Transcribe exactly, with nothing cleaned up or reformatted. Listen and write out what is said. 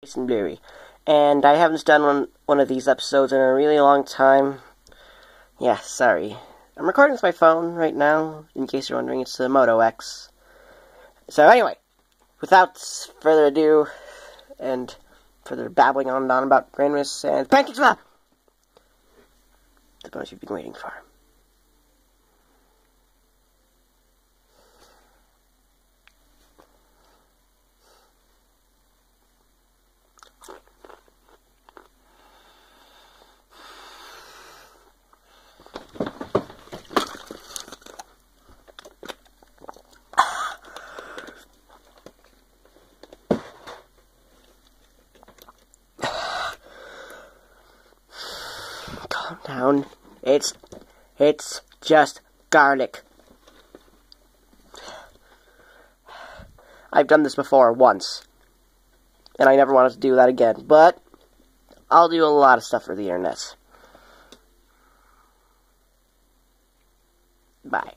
And Bluey. And I haven't done one, one of these episodes in a really long time. Yeah, sorry. I'm recording with my phone right now, in case you're wondering. It's the Moto X. So anyway, without further ado, and further babbling on and on about Grandmas and Pancakes, the bonus you've been waiting for. Calm down. It's, it's just garlic. I've done this before once, and I never wanted to do that again, but I'll do a lot of stuff for the internet. Bye.